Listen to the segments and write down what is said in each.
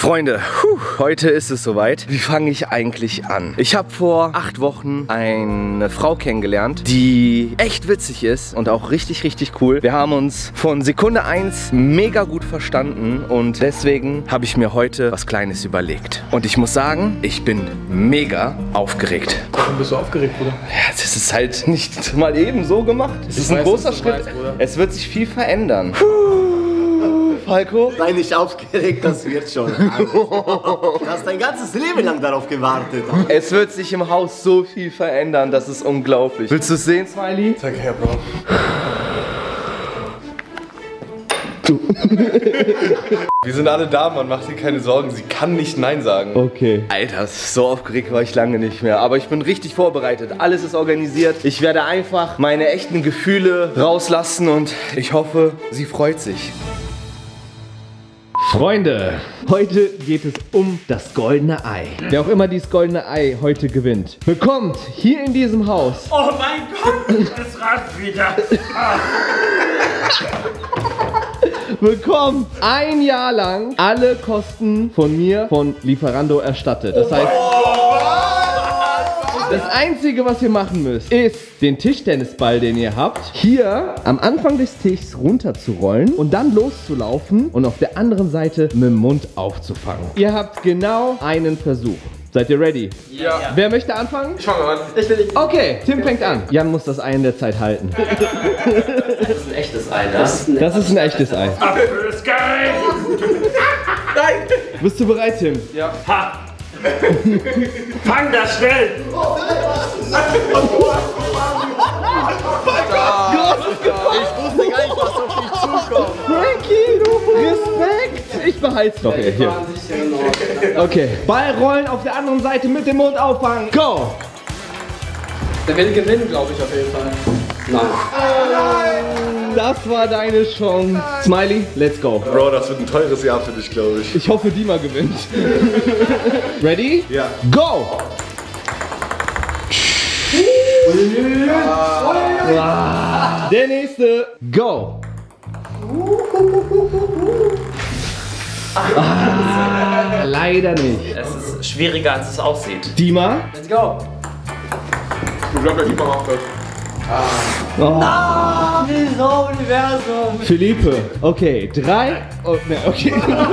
Freunde, heute ist es soweit. Wie fange ich eigentlich an? Ich habe vor 8 Wochen eine Frau kennengelernt, die echt witzig ist und auch richtig, richtig cool. Wir haben uns von Sekunde 1 mega gut verstanden und deswegen habe ich mir heute was Kleines überlegt. Und ich muss sagen, ich bin mega aufgeregt. Warum bist du aufgeregt, Bruder? Ja, das ist halt nicht mal eben so gemacht. Es ist ein großer Schritt. Es wird sich viel verändern. Falco? Sei nicht aufgeregt, das wird schon. Du hast dein ganzes Leben lang darauf gewartet. Es wird sich im Haus so viel verändern, das ist unglaublich. Willst du es sehen, Smiley? Zeig her, Bro. Wir sind alle da, man macht dir keine Sorgen. Sie kann nicht Nein sagen. Okay. Alter, so aufgeregt war ich lange nicht mehr. Aber ich bin richtig vorbereitet. Alles ist organisiert. Ich werde einfach meine echten Gefühle rauslassen und ich hoffe, sie freut sich. Freunde, heute geht es um das goldene Ei. Wer auch immer dieses goldene Ei heute gewinnt, bekommt hier in diesem Haus... Oh mein Gott, es rasst wieder. bekommt ein Jahr lang alle Kosten von mir, von Lieferando erstattet. Das heißt... Das Einzige, was ihr machen müsst, ist den Tischtennisball, den ihr habt, hier am Anfang des Tischs runterzurollen und dann loszulaufen und auf der anderen Seite mit dem Mund aufzufangen. Ihr habt genau einen Versuch. Seid ihr ready? Ja. Wer möchte anfangen? Ich fange an. Ich will nicht. Okay, Tim fängt an. Jan muss das Ei in der Zeit halten. Das ist ein echtes Ei, ne? Das ist ein echtes Ei. Apfel ist geil. Nein! Bist du bereit, Tim? Ja. Ha. Fang das schnell. Ich wusste gar nicht, was auf mich zukommt. Frankie, du Respekt! Ich behalte es doch hier. Okay, Ball rollen auf der anderen Seite mit dem Mund auffangen. Go! Der will gewinnen, glaube ich, auf jeden Fall. Nein! Das war deine Chance. Smiley, let's go. Bro, das wird ein teures Jahr für dich, glaube ich. Ich hoffe, Dima gewinnt. Ready? Ja. Go! Der nächste. Go! Leider nicht. Es ist schwieriger, als es aussieht. Dima? Let's go. Ich glaube, der Lieber macht das. Wieso, Universum? Philippe. Okay, 3. Oh, ne, okay.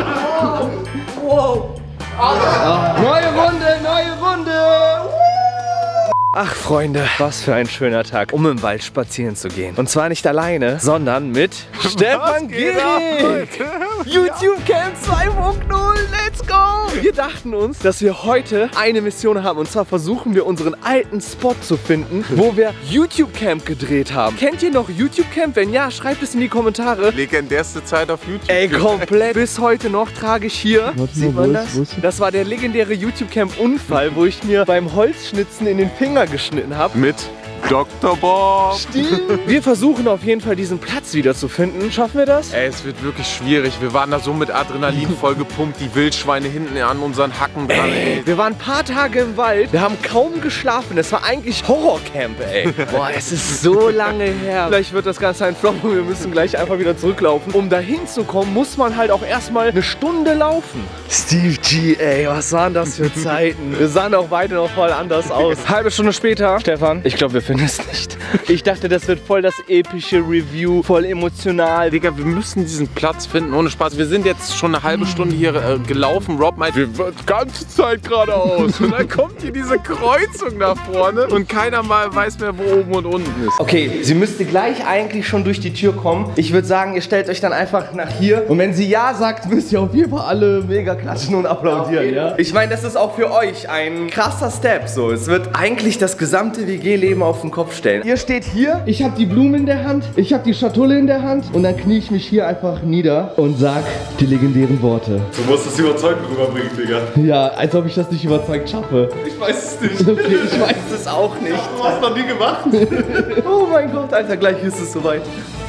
Wow. Neue Runde, neue Runde. Ach Freunde, was für ein schöner Tag, um im Wald spazieren zu gehen. Und zwar nicht alleine, sondern mit Stefan Gehrig. YouTube Camp 2.0, let's go! Wir dachten uns, dass wir heute eine Mission haben. Und zwar versuchen wir unseren alten Spot zu finden, wo wir YouTube Camp gedreht haben. Kennt ihr noch YouTube Camp? Wenn ja, schreibt es in die Kommentare. Legendärste Zeit auf YouTube. Ey, komplett. Bis heute noch trage ich hier. Sieht man das? Das war der legendäre YouTube Camp Unfall, wo ich mir beim Holzschnitzen in den Finger geschnitten habe. Mit Dr. Bob. Stimmt. Wir versuchen auf jeden Fall diesen Platz wieder zu finden. Schaffen wir das? Ey, es wird wirklich schwierig. Wir waren da so mit Adrenalin voll gepumpt. Die Wildschweine hinten an unseren Hacken dran. Ey. Wir waren ein paar Tage im Wald. Wir haben kaum geschlafen. Es war eigentlich Horrorcamp, ey. Boah, es ist so lange her. Vielleicht wird das Ganze ein Flop und wir müssen gleich einfach wieder zurücklaufen. Um da hinzukommen, muss man halt auch erstmal eine Stunde laufen. Steve G, ey, was waren das für Zeiten? Wir sahen auch beide noch voll anders aus. Halbe Stunde später, Stefan, ich glaube, wir finden es nicht. Ich dachte, das wird voll das epische Review, voll emotional. Digga, wir müssen diesen Platz finden, ohne Spaß. Wir sind jetzt schon eine halbe Stunde hier gelaufen. Rob meint, wir wollen die ganze Zeit geradeaus. Und dann kommt hier diese Kreuzung da vorne und keiner mal weiß mehr, wo oben und unten ist. Okay, sie müsste gleich eigentlich schon durch die Tür kommen. Ich würde sagen, ihr stellt euch dann einfach nach hier. Und wenn sie ja sagt, müsst ihr auf jeden Fall alle mega klatschen und applaudieren, ja? Ich meine, das ist auch für euch ein krasser Step. So, es wird eigentlich das gesamte WG-Leben auf den Kopf stellen. Ihr steht hier, ich habe die Blumen in der Hand, ich habe die Schatulle in der Hand und dann knie ich mich hier einfach nieder und sag die legendären Worte. Du musst es überzeugend rüberbringen, Digga. Ja, als ob ich das nicht überzeugt schaffe. Ich weiß es nicht. Okay, ich weiß es auch nicht. Hast du noch nie gemacht? Oh mein Gott, Alter, gleich ist es soweit.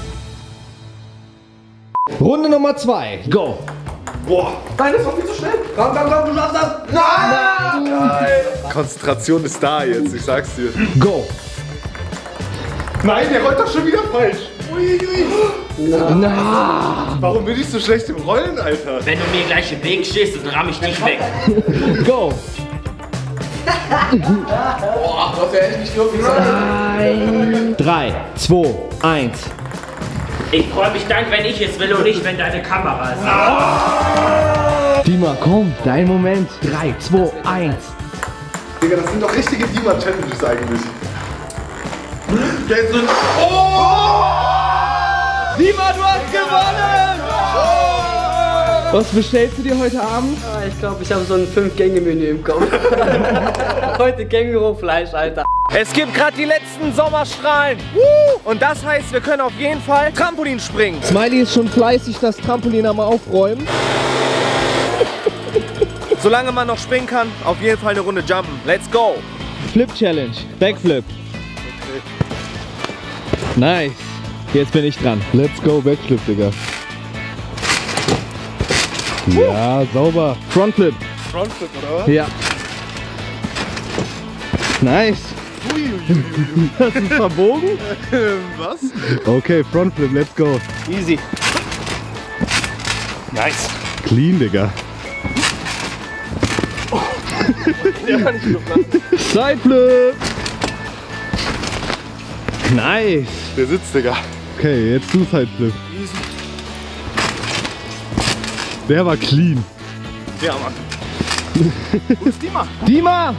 Runde Nummer 2, go! Boah. Nein, das war viel zu schnell. Komm, komm, komm, du schaffst das. Nein! Nein. Konzentration ist da jetzt, ich sag's dir. Go! Nein, der rollt doch schon wieder falsch. Uiuiui. Na. Warum bin ich so schlecht im Rollen, Alter? Wenn du mir gleich im Weg stehst, dann ramm ich dich weg. Go. Boah, Gott, der hätte mich wirklich gesagt. 3, 2, 1. Ich freue mich dann, wenn ich es will und nicht, wenn deine Kamera ist. Dima, komm, dein Moment. 3, 2, 1. Digga, das sind doch richtige Dima-Challenges eigentlich. Der ist so ein... Dima, du hast gewonnen! Was bestellst du dir heute Abend? Ich glaube, ich habe so ein 5-Gänge-Menü im Kopf. Heute Kängurufleisch, Alter. Es gibt gerade die letzten Sommerstrahlen. Und das heißt, wir können auf jeden Fall Trampolin springen. Smiley ist schon fleißig das Trampolin am Aufräumen. Solange man noch springen kann, auf jeden Fall eine Runde jumpen. Let's go. Flip Challenge. Backflip. Nice. Jetzt bin ich dran. Let's go, Backflip, Digga. Ja, sauber. Frontflip. Frontflip, oder was? Ja. Nice. Das ist verbogen? Was? Okay, Frontflip, let's go. Easy. Nice. Clean, Digga. Sideflip. Nice. Der sitzt, Digga. Okay, jetzt du Sideflip. Der war clean. Ja, Mann. Wo ist Dima? Dima!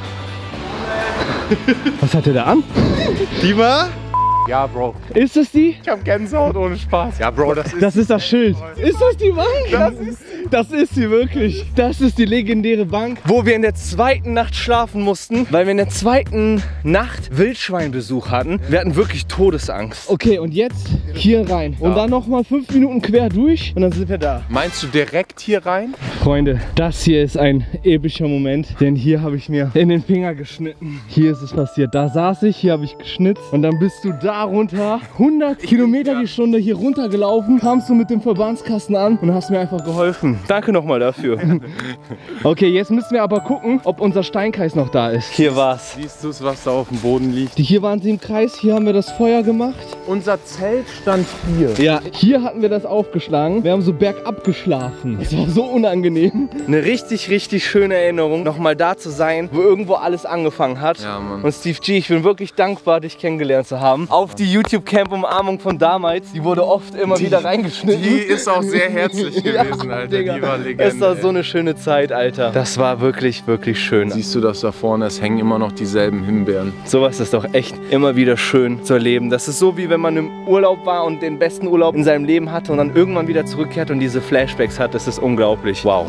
Was hat der da an? Dima? Ja, Bro. Ist das die? Ich hab Gänsehaut ohne Spaß. Ja, Bro, Das ist das Schild. Ist das die Bank? Das ist sie wirklich. Das ist die legendäre Bank, wo wir in der zweiten Nacht schlafen mussten, weil wir in der zweiten Nacht Wildschweinbesuch hatten. Wir hatten wirklich Todesangst. Okay, und jetzt hier rein. Und dann nochmal 5 Minuten quer durch und dann sind wir da. Meinst du direkt hier rein? Freunde, das hier ist ein epischer Moment, denn hier habe ich mir in den Finger geschnitten. Hier ist es passiert. Da saß ich, hier habe ich geschnitzt und dann bist du da runter, 100 Kilometer die Stunde hier runtergelaufen, kamst du mit dem Verbandskasten an und hast mir einfach geholfen. Danke nochmal dafür. Okay, jetzt müssen wir aber gucken, ob unser Steinkreis noch da ist. Hier war's. Siehst du es, was da auf dem Boden liegt? Hier waren sie im Kreis, hier haben wir das Feuer gemacht. Unser Zelt stand hier. Ja, hier hatten wir das aufgeschlagen. Wir haben so bergab geschlafen. Es war so unangenehm. Eine richtig, richtig schöne Erinnerung, nochmal da zu sein, wo irgendwo alles angefangen hat. Ja, Mann. Und Steve G, ich bin wirklich dankbar, dich kennengelernt zu haben. Auf die YouTube-Camp-Umarmung von damals, die wurde oft immer wieder reingeschnitten. Die ist auch sehr herzlich gewesen, Alter. Digga. Die war Legende. Es war so eine schöne Zeit, Alter. Das war wirklich, wirklich schön. Siehst du das da vorne? Es hängen immer noch dieselben Himbeeren. Sowas ist doch echt immer wieder schön zu erleben. Das ist so, wie wenn man im Urlaub war und den besten Urlaub in seinem Leben hatte und dann irgendwann wieder zurückkehrt und diese Flashbacks hat. Das ist unglaublich. Wow.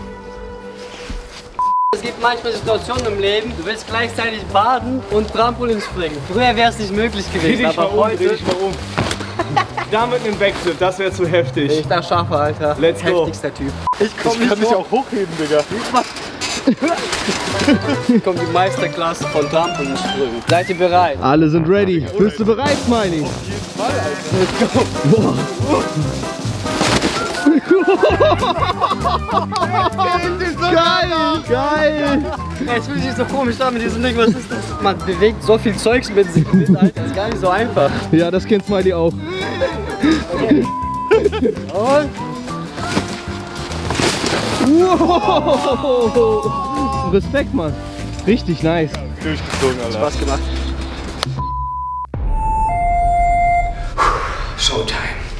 Es gibt manchmal Situationen im Leben, du willst gleichzeitig baden und Trampolin springen. Früher wäre es nicht möglich gewesen, aber heute... Da mit einem Backflip, das wäre zu heftig. Ich da schaffe, Alter. Let's go. Heftigster Typ. Ich komme Ich kann dich auch hochheben, Digga. kommt die Meisterklasse von Trampolinsprüngen. Seid ihr bereit? Alle sind ready. Bist du bereit, Smiley? Auf jeden Fall, Alter. Geil, geil. Es fühlt sich so komisch an mit diesem Ding. Was ist das? Man bewegt so viel Zeugs mit sich mit, Alter. Das ist gar nicht so einfach. Ja, das kennt Smiley auch. Und Wow. Respekt, Mann. Richtig nice. Durchgezogen, Alter. Spaß gemacht. Showtime.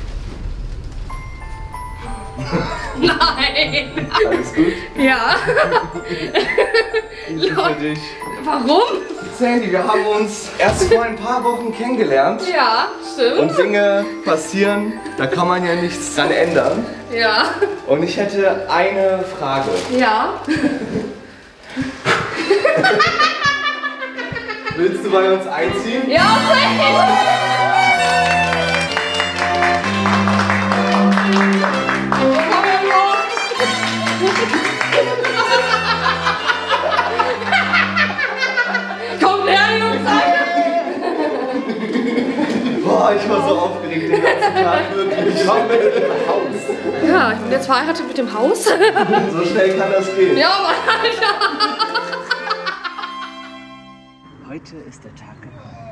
Nein. Alles gut? Ja. Für dich. Warum? Sandy, wir haben uns erst vor ein paar Wochen kennengelernt. Ja, Und stimmt. Dinge passieren, da kann man ja nichts dran ändern. Ja. Und ich hätte eine Frage. Ja. Willst du bei uns einziehen? Ja, komm her, Jungs, Boah, ich war so aufgeregt den ganzen Tag, wirklich. Ich war mit dem Haus. Ja, ich bin jetzt verheiratet mit dem Haus. So schnell kann das gehen. Ja, Mann, Alter. Heute ist der Tag gekommen.